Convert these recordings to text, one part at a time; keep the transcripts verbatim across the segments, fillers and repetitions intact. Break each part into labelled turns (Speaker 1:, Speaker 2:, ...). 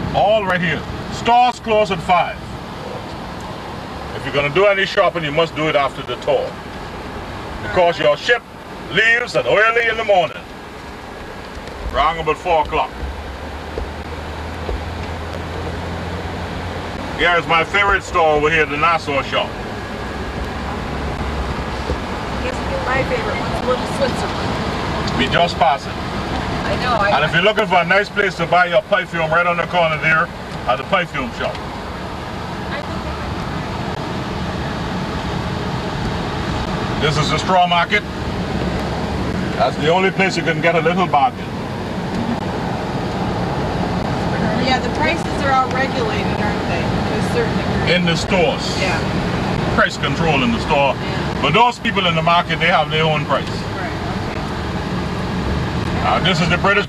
Speaker 1: All right here. Stores close at five. If you're going to do any shopping, you must do it after the tour. Because your ship leaves at early in the morning. Around about four o'clock. Here is my favorite store over here, the Nassau shop.
Speaker 2: My favorite one's Little Switzerland.
Speaker 1: We just passed it.
Speaker 2: I know. I
Speaker 1: and if you're looking for a nice place to buy your perfume, right on the corner there at the perfume shop. This is the straw market. That's the only place you can get a little bargain.
Speaker 2: Yeah, the prices are all regulated, aren't they? To a certain degree.
Speaker 1: In the stores.
Speaker 2: Yeah.
Speaker 1: Price control in the store.
Speaker 2: Yeah.
Speaker 1: But those people in the market, they have their own price.
Speaker 2: Right, okay.
Speaker 1: Uh, this is the British.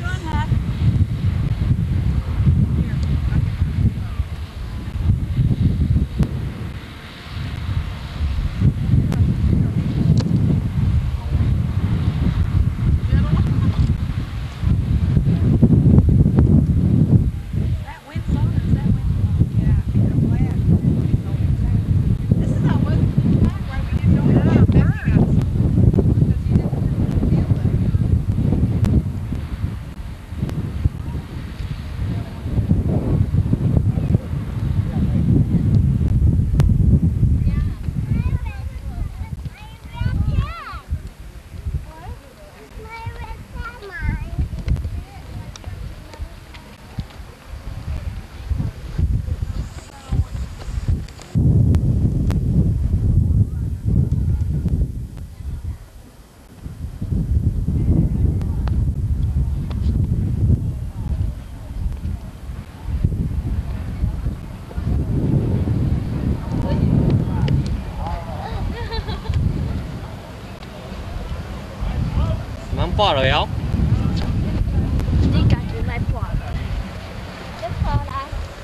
Speaker 3: Mám bỏ rồi không?
Speaker 4: Đi cả chú lại bỏ. Rất khó đã.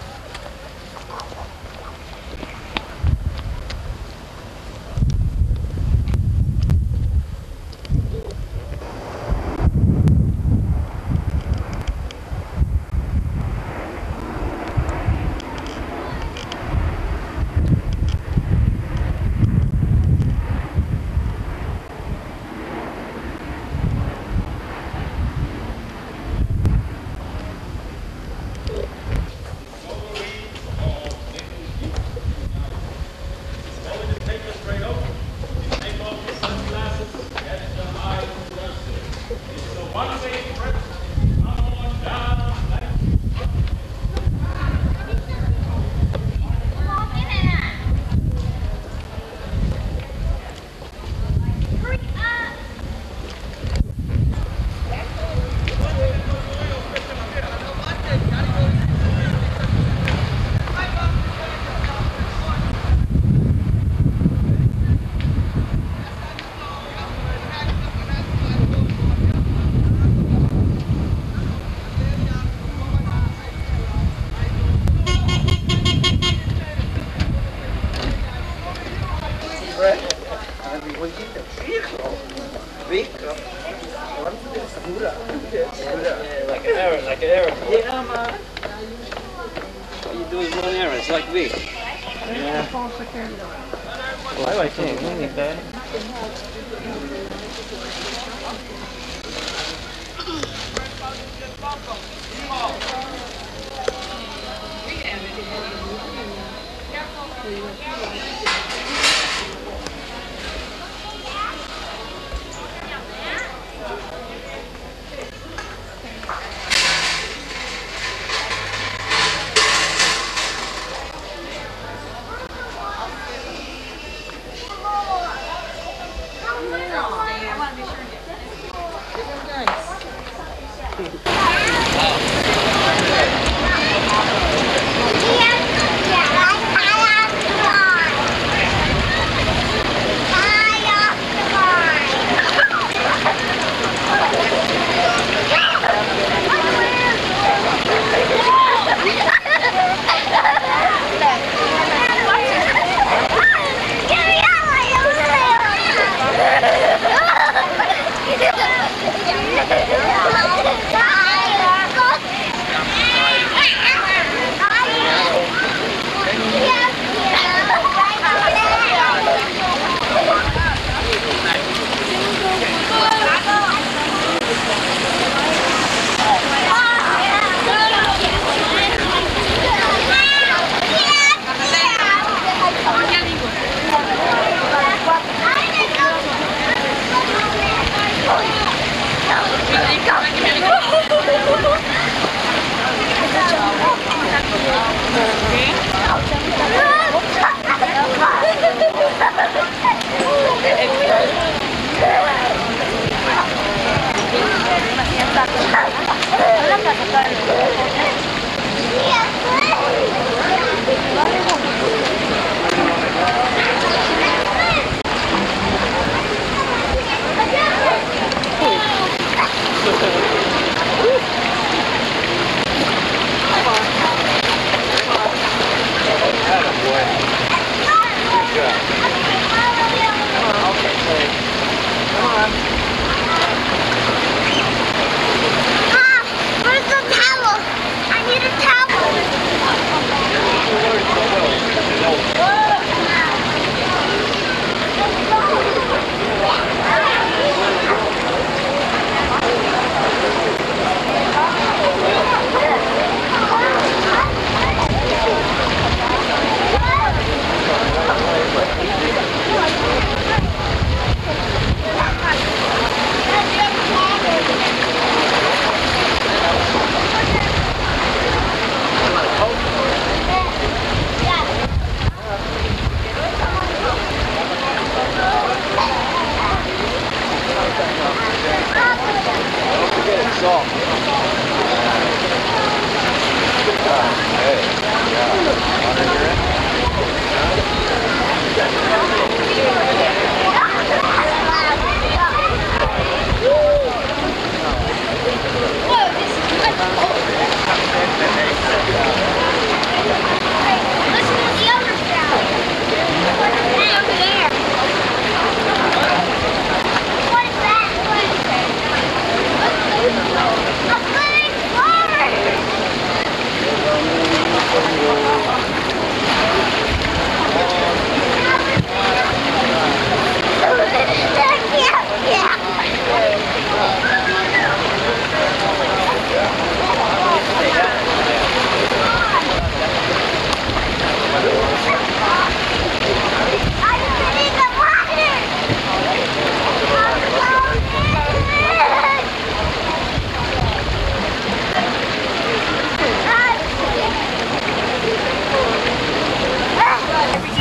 Speaker 3: Like an error, like an error. Yeah, man. What you do is one error, it's like Vic. Yeah. Well, I like it, really bad.
Speaker 2: Nice.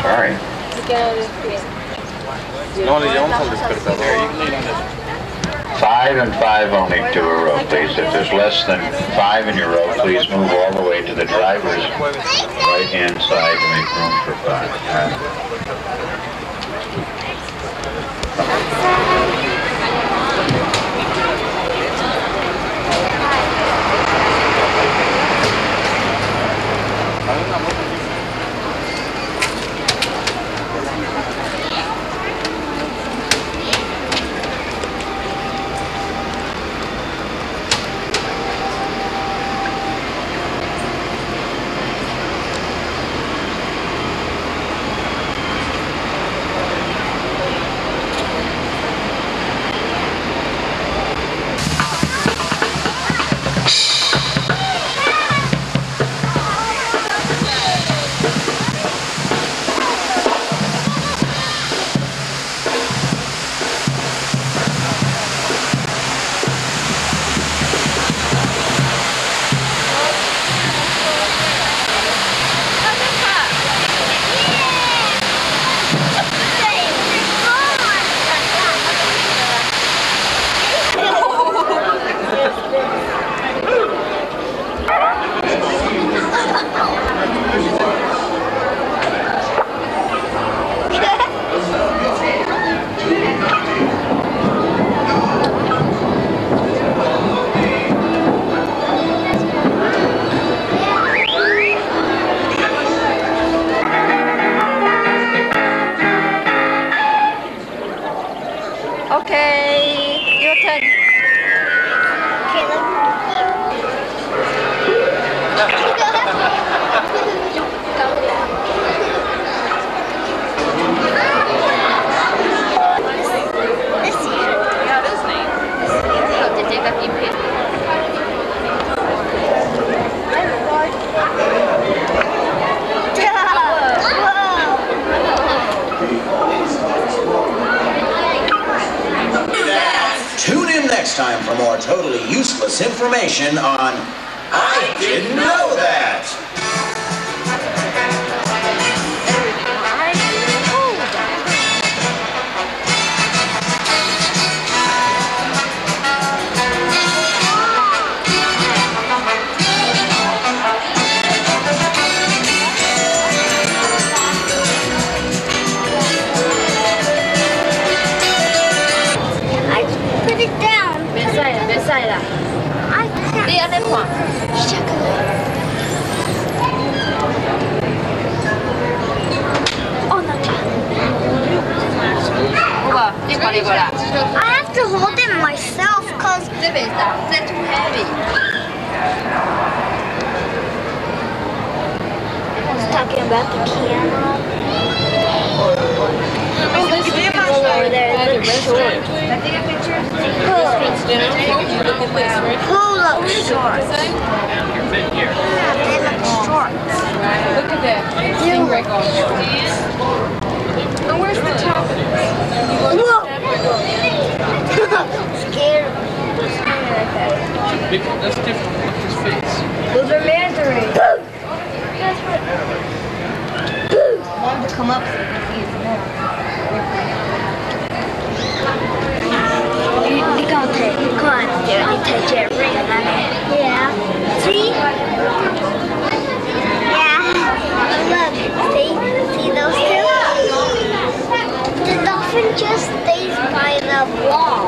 Speaker 5: Sorry.
Speaker 3: No, le llevamos al despertador.
Speaker 5: Five and five only to a row, please. If there's less than five in your row, please move all the way to the driver's right-hand side to make room for five.
Speaker 2: Okay, your turn.
Speaker 6: Tune in next time for more totally useless information on I Didn't Know That!
Speaker 4: Put it down.
Speaker 2: Versailles, Versailles là.
Speaker 4: I can't.
Speaker 2: Dernier point.
Speaker 4: Oh no.
Speaker 2: Voilà, et voilà, voilà.
Speaker 4: I have to hold it myself because
Speaker 2: C'est bien ça, c'est too heavy.
Speaker 4: I was talking about the piano.
Speaker 2: Oh, this is
Speaker 4: over there, it looks short.
Speaker 2: Can I take a picture?
Speaker 4: Who?
Speaker 2: Look at this, right?
Speaker 4: Who looks short?
Speaker 3: Your fit here.
Speaker 4: Yeah, they look short.
Speaker 2: Look at that. Stingray goes short. And where's the top?
Speaker 4: Whoa! Scared.
Speaker 3: Big, that's different. Look at his face.
Speaker 4: Those are mandarin. That's what.
Speaker 2: I want to come up so you can see it more.
Speaker 4: You gonna take, come on, dude, you touch your ring on it. Yeah. See? Yeah. Look, see? See those two? The dolphin just stays by the wall.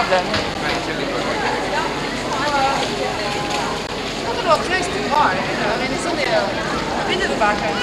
Speaker 2: Look at all close to car, you know. I mean, it's only a bit of the back end.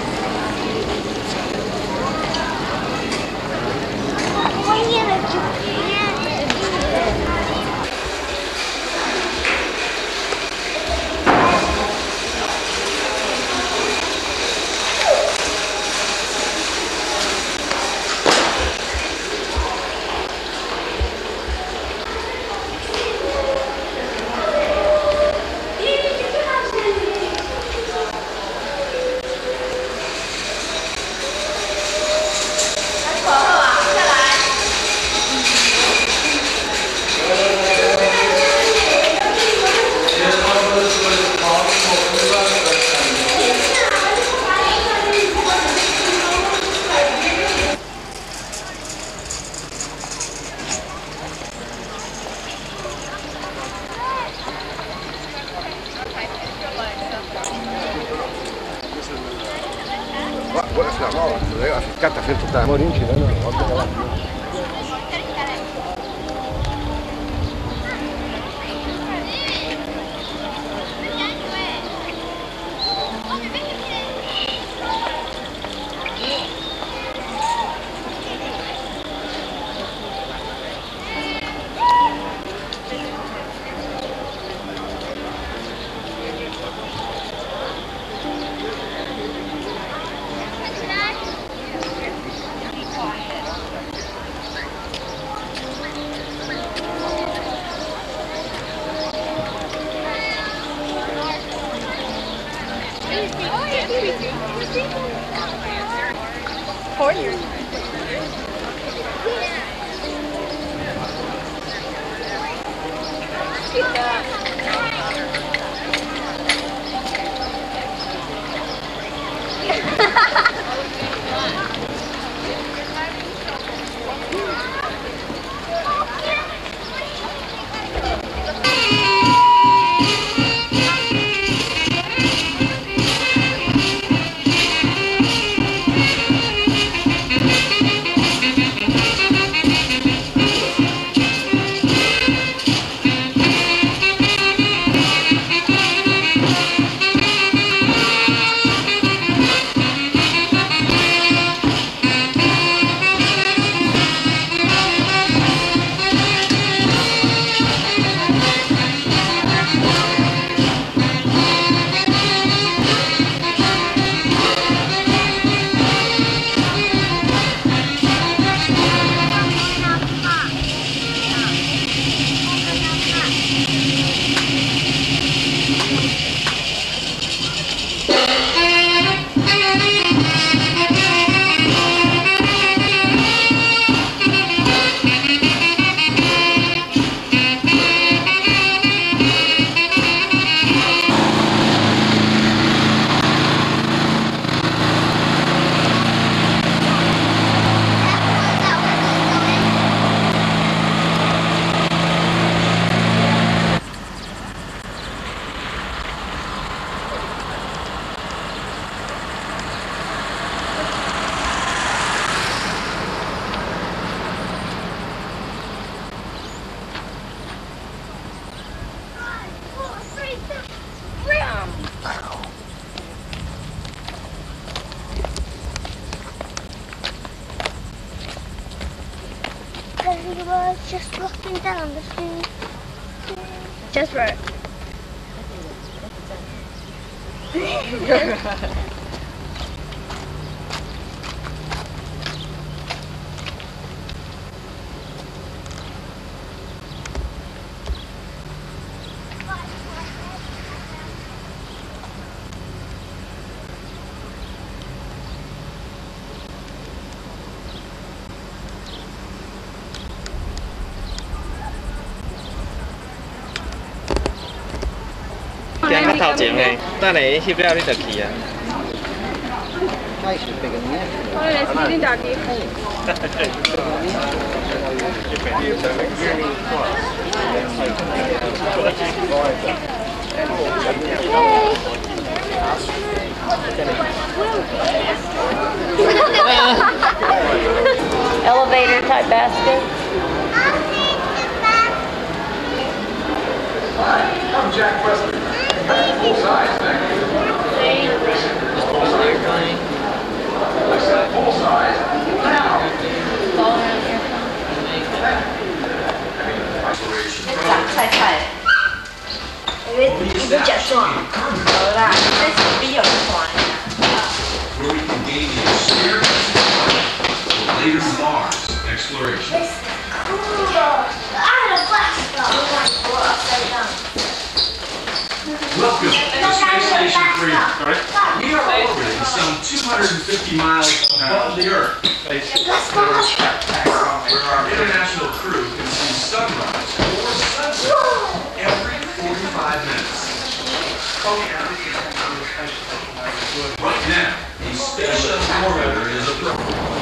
Speaker 7: وقفنا معه في الكتف انتوا بتاع مورين كده انا وقفت
Speaker 2: Four years.
Speaker 4: He was just looking down the street.
Speaker 2: Just right.
Speaker 3: 驚較頭前嘅，等你翕了你就去啊。
Speaker 2: 我哋嚟先打機。
Speaker 8: Elevator type basket.
Speaker 4: I'll take it back.
Speaker 6: Jack Wesley. Full size, thank you. Full size. I said full size. Now.
Speaker 2: Chặt菜菜，因为你不吃蒜，好啦，这是比较酸。
Speaker 6: Where we can gain the experience of later Mars exploration.
Speaker 4: It's cool. I had a blast though. Upside down.
Speaker 6: Welcome to Space Station three. We are orbiting some two hundred fifty miles above the Earth, where our international crew can see sunrise or sunset every forty-five minutes. Right now, a space shuttle orbiter is approaching.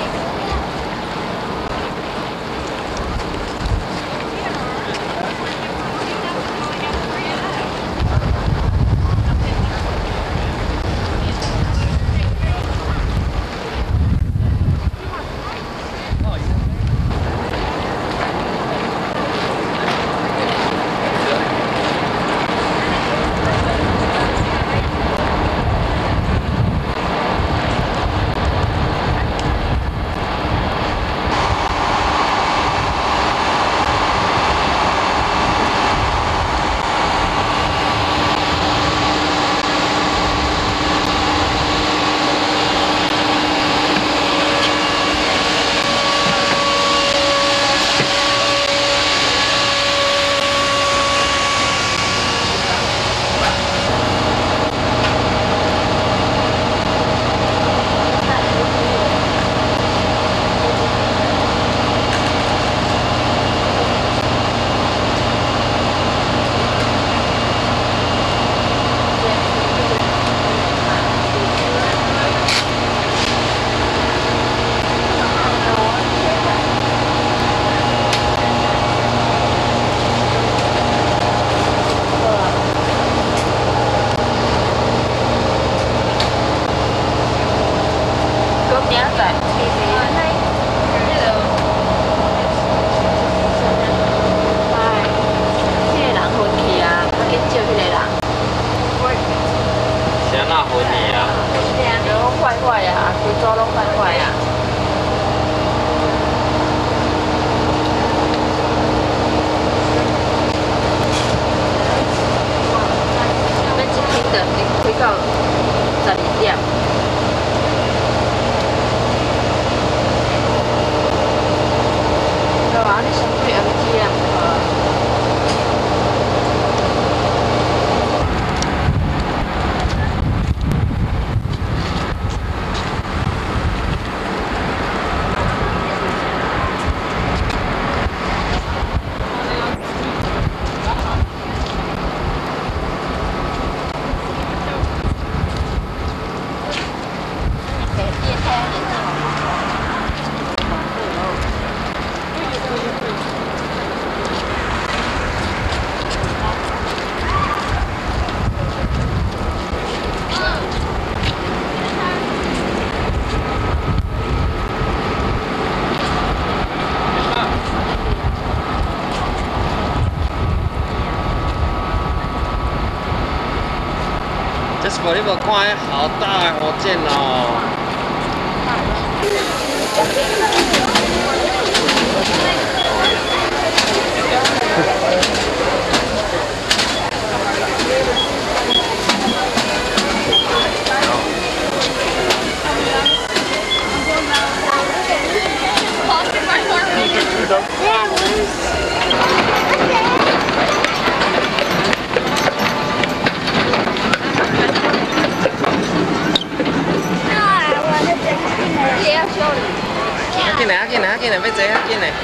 Speaker 3: What你无看，好大的火箭哦！Cái này, cái này, cái này phải dễ cái này.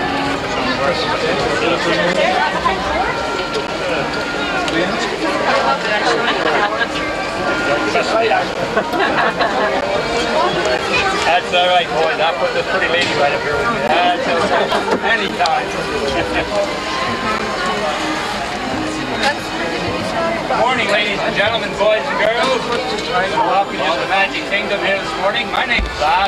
Speaker 8: That's all right, boys. I'll put this pretty lady right up here with you. That's okay. Anytime. Good morning, ladies and gentlemen, boys and girls. I'd like to welcome you to the Magic Kingdom here this morning. My name's Bob.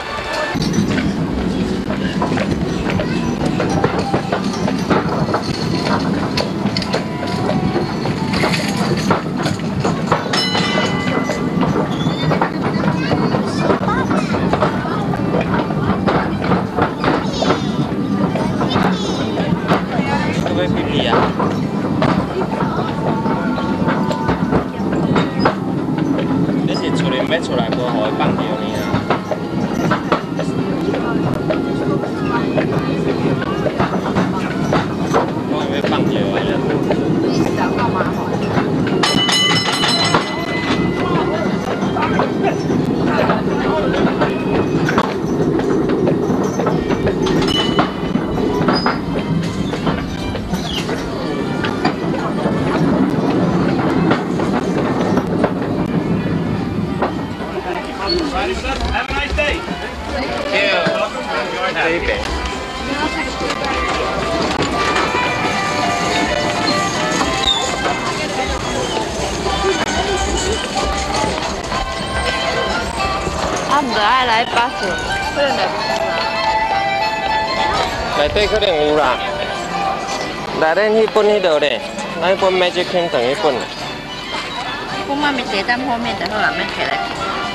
Speaker 3: 这一边。
Speaker 2: 啊，唔得爱来八九，可能来不及啦。
Speaker 3: 内底可能有啦。内底迄本迄落咧，那一本 Magic Kingdom 迄本。
Speaker 2: 我妈咪坐在后面的，好啦，免起来。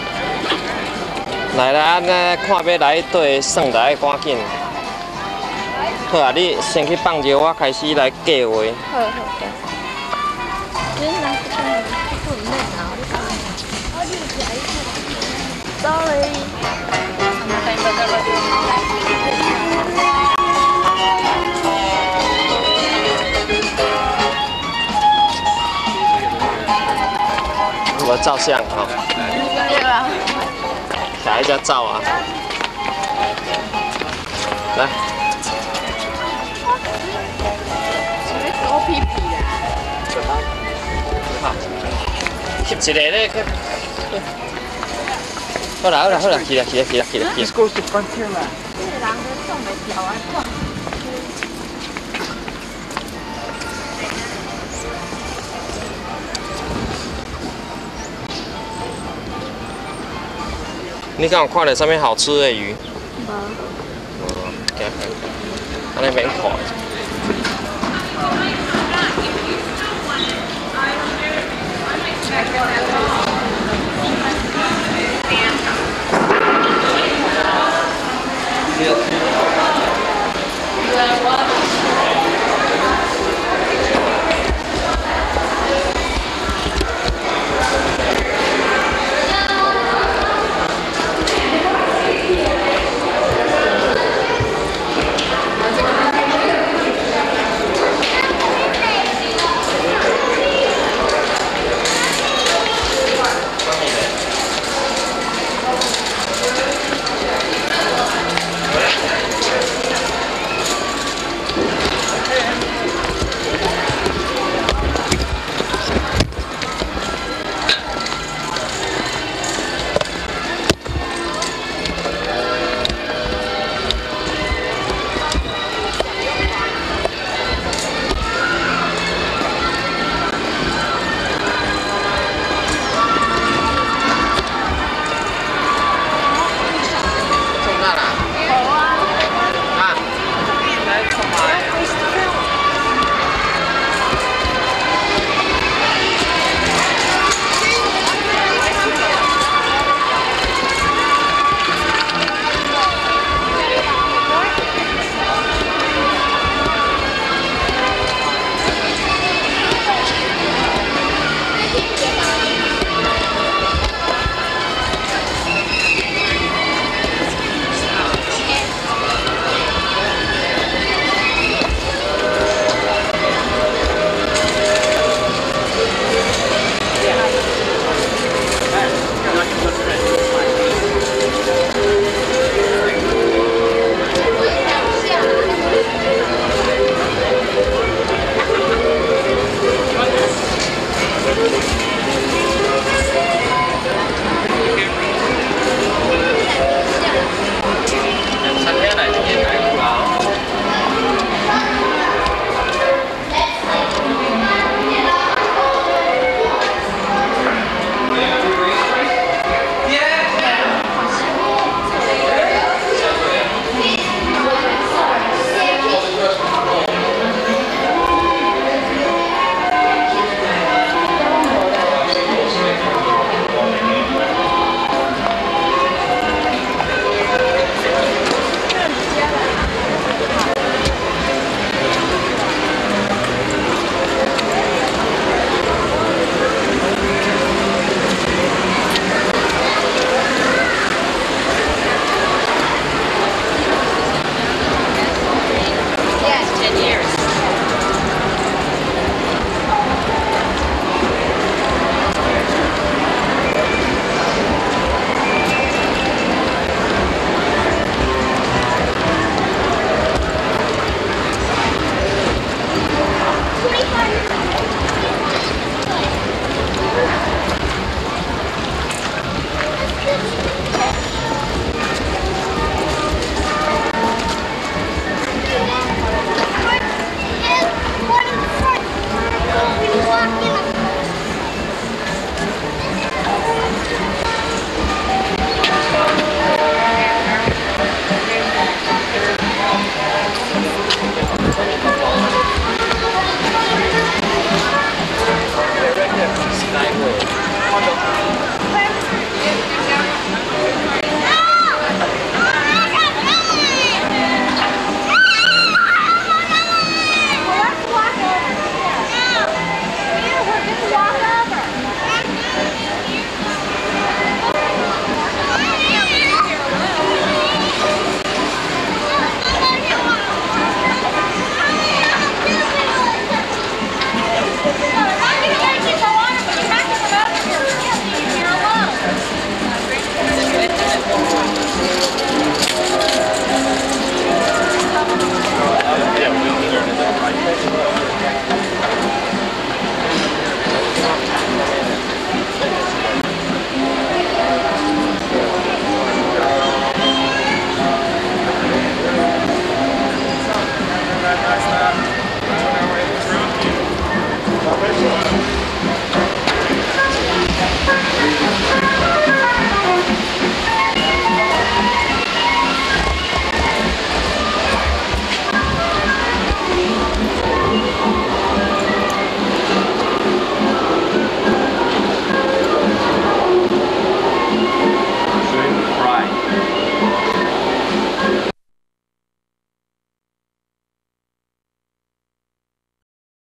Speaker 3: 来啦，安尼看要来对算来赶紧。好啊，你先去放尿，我开始来计划。
Speaker 2: 好好的。你拿这个，这个没拿。Sorry。
Speaker 3: 我照相哈。
Speaker 2: 对吧？
Speaker 3: 下一家照啊。来。
Speaker 2: 狗屁屁啦！
Speaker 3: 好，翕一个咧。好啦好啦好啦，去啦去啦去啦去啦去啦。This goes to frontier land。这人都送袂掉啊！你敢有看到啥物好吃的鱼？无。哦，行行，安尼免看。